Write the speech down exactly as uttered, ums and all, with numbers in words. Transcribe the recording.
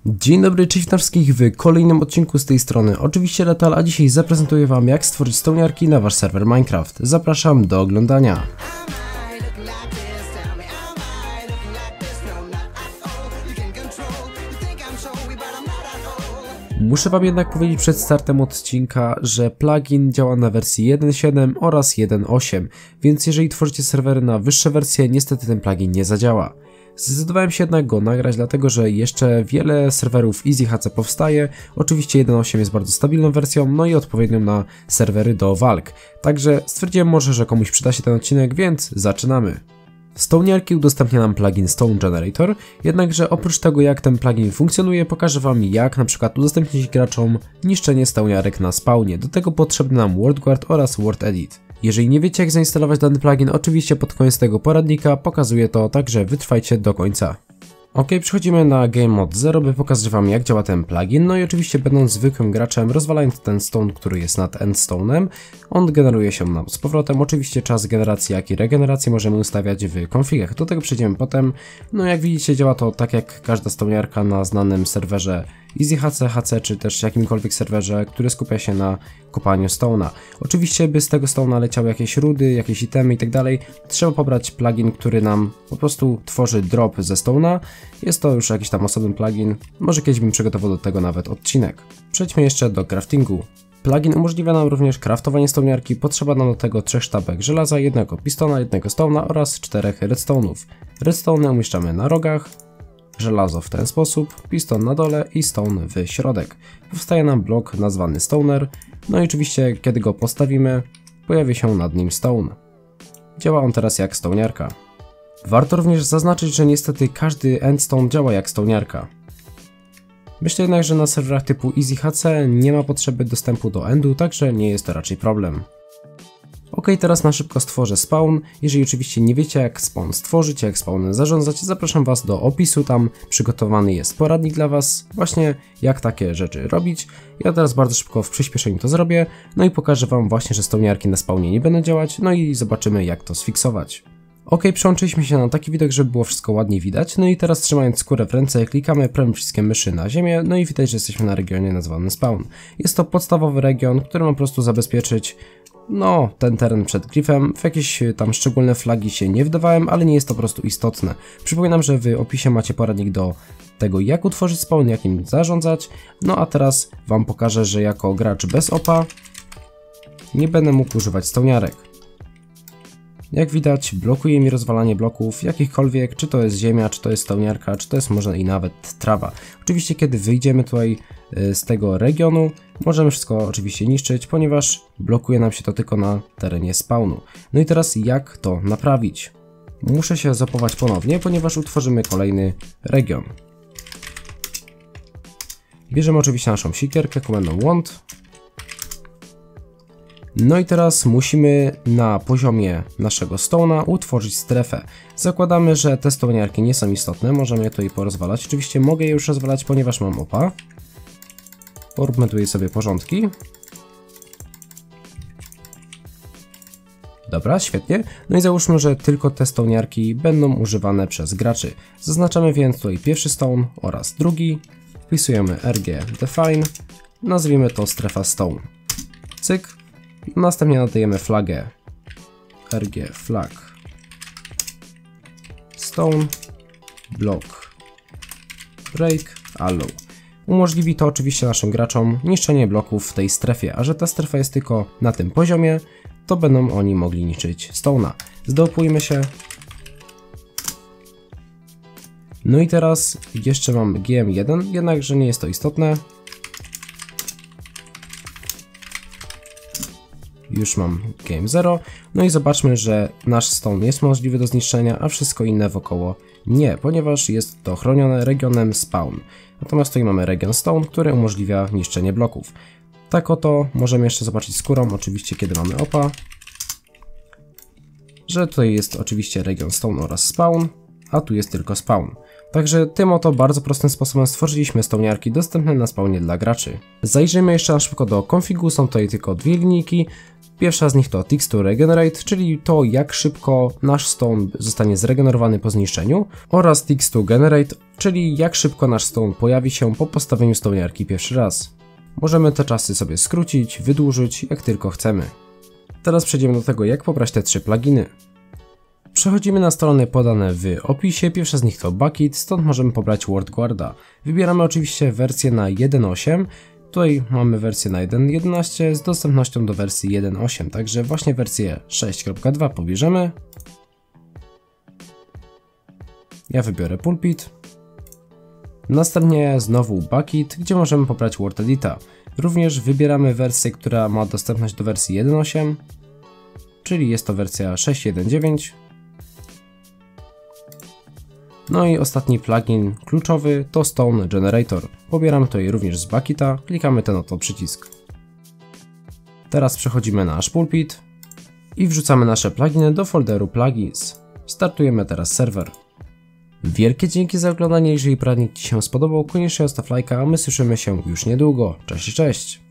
Dzień dobry, cześć, witam wszystkich w kolejnym odcinku z tej strony. Oczywiście Lethal, a dzisiaj zaprezentuję wam, jak stworzyć stołniarki na wasz serwer Minecraft. Zapraszam do oglądania. Muszę wam jednak powiedzieć przed startem odcinka, że plugin działa na wersji jeden siedem oraz jeden osiem, więc jeżeli tworzycie serwery na wyższe wersje, niestety ten plugin nie zadziała. Zdecydowałem się jednak go nagrać, dlatego że jeszcze wiele serwerów EasyHC powstaje. Oczywiście jeden osiem jest bardzo stabilną wersją, no i odpowiednią na serwery do walk. Także stwierdziłem może, że komuś przyda się ten odcinek, więc zaczynamy. Stołniarki udostępnia nam plugin Stone Generator, jednakże oprócz tego, jak ten plugin funkcjonuje, pokażę wam, jak na przykład udostępnić graczom niszczenie stołniarek na spawnie. Do tego potrzebny nam WorldGuard oraz WordEdit. Jeżeli nie wiecie, jak zainstalować dany plugin, oczywiście pod koniec tego poradnika pokazuję to, także wytrwajcie do końca. Ok, przechodzimy na Game Mode zero, by pokazać wam, jak działa ten plugin. No i oczywiście, będąc zwykłym graczem, rozwalając ten stone, który jest nad endstone'em, on generuje się nam z powrotem. Oczywiście czas generacji, jak i regeneracji możemy ustawiać w konfigach. Do tego przejdziemy potem. No jak widzicie, działa to tak jak każda stołniarka na znanym serwerze EasyHC, H C, czy też jakimkolwiek serwerze, który skupia się na kopaniu stone'a. Oczywiście, by z tego stone'a leciały jakieś rudy, jakieś itemy i tak dalej, trzeba pobrać plugin, który nam po prostu tworzy drop ze stone'a. Jest to już jakiś tam osobny plugin, może kiedyś bym przygotował do tego nawet odcinek. Przejdźmy jeszcze do craftingu. Plugin umożliwia nam również craftowanie stołniarki, potrzeba nam do tego trzech sztabek żelaza, jednego pistona, jednego stone'a oraz czterech redstone'ów. Redstone'y umieszczamy na rogach, żelazo w ten sposób, piston na dole i stone w środek. Powstaje nam blok nazwany stoner, no i oczywiście kiedy go postawimy, pojawi się nad nim stone. Działa on teraz jak stołniarka. Warto również zaznaczyć, że niestety każdy endstone działa jak stołniarka. Myślę jednak, że na serwerach typu EasyHC nie ma potrzeby dostępu do endu, także nie jest to raczej problem. Ok, teraz na szybko stworzę spawn. Jeżeli oczywiście nie wiecie, jak spawn stworzyć, jak spawnem zarządzać, zapraszam was do opisu, tam przygotowany jest poradnik dla was, właśnie jak takie rzeczy robić. Ja teraz bardzo szybko w przyspieszeniu to zrobię, no i pokażę wam właśnie, że stołniarki na spawnie nie będą działać, no i zobaczymy, jak to sfiksować. Ok, przełączyliśmy się na taki widok, żeby było wszystko ładnie widać, no i teraz trzymając skórę w ręce klikamy prawym przyciskiem myszy na ziemię, no i widać, że jesteśmy na regionie nazwanym spawn. Jest to podstawowy region, który ma po prostu zabezpieczyć no, ten teren przed gryfem. W jakieś tam szczególne flagi się nie wdawałem, ale nie jest to po prostu istotne. Przypominam, że w opisie macie poradnik do tego, jak utworzyć spawn, jak nim zarządzać. No a teraz wam pokażę, że jako gracz bez opa nie będę mógł używać stołniarek. Jak widać, blokuje mi rozwalanie bloków jakichkolwiek, czy to jest ziemia, czy to jest stołniarka, czy to jest może i nawet trawa. Oczywiście kiedy wyjdziemy tutaj z tego regionu, możemy wszystko oczywiście niszczyć, ponieważ blokuje nam się to tylko na terenie spawnu. No i teraz jak to naprawić? Muszę się zapować ponownie, ponieważ utworzymy kolejny region. Bierzemy oczywiście naszą sikierkę, komendą want. No i teraz musimy na poziomie naszego stone'a utworzyć strefę. Zakładamy, że te stołniarki nie są istotne, możemy je tutaj porozwalać. Oczywiście mogę je już rozwalać, ponieważ mam opa. Poróbmy tutaj sobie porządki. Dobra, świetnie. No i załóżmy, że tylko te stołniarki będą używane przez graczy. Zaznaczamy więc tutaj pierwszy stone oraz drugi. Wpisujemy rg-define. Nazwijmy to strefa stone. Cyk. Następnie nadajemy flagę rg flag stone block break allow. Umożliwi to oczywiście naszym graczom niszczenie bloków w tej strefie, a że ta strefa jest tylko na tym poziomie, to będą oni mogli niszczyć stone'a. Zdopujmy się. No i teraz jeszcze mam G M jeden, jednakże nie jest to istotne. Już mam Game zero, no i zobaczmy, że nasz stone jest możliwy do zniszczenia, a wszystko inne wokoło nie, ponieważ jest to chronione regionem spawn. Natomiast tutaj mamy region stone, który umożliwia niszczenie bloków. Tak oto możemy jeszcze zobaczyć skórą, oczywiście kiedy mamy opa, że tutaj jest oczywiście region stone oraz spawn, a tu jest tylko spawn. Także tym oto bardzo prostym sposobem stworzyliśmy stołniarki dostępne na spawnie dla graczy. Zajrzyjmy jeszcze na szybko do konfigu, są tutaj tylko dwie linijki. Pierwsza z nich to Ticks to Regenerate, czyli to, jak szybko nasz stone zostanie zregenerowany po zniszczeniu, oraz Ticks to Generate, czyli jak szybko nasz stone pojawi się po postawieniu stołniarki pierwszy raz. Możemy te czasy sobie skrócić, wydłużyć jak tylko chcemy. Teraz przejdziemy do tego, jak pobrać te trzy pluginy. Przechodzimy na strony podane w opisie, pierwsza z nich to Bukkit, stąd możemy pobrać WordGuarda. Wybieramy oczywiście wersję na jeden osiem, tutaj mamy wersję na jeden jedenaście z dostępnością do wersji jeden osiem, także właśnie wersję sześć kropka dwa pobierzemy. Ja wybiorę Pulpit. Następnie znowu Bukkit, gdzie możemy pobrać WordEdita. Również wybieramy wersję, która ma dostępność do wersji jeden osiem, czyli jest to wersja sześć jeden dziewięć. No i ostatni plugin kluczowy to Stone Generator. Pobieramy to również z Bukkita, klikamy ten oto przycisk. Teraz przechodzimy na nasz Pulpit i wrzucamy nasze pluginy do folderu plugins. Startujemy teraz serwer. Wielkie dzięki za oglądanie, jeżeli poradnik Ci się spodobał, koniecznie zostaw lajka, a my słyszymy się już niedługo. Cześć, cześć!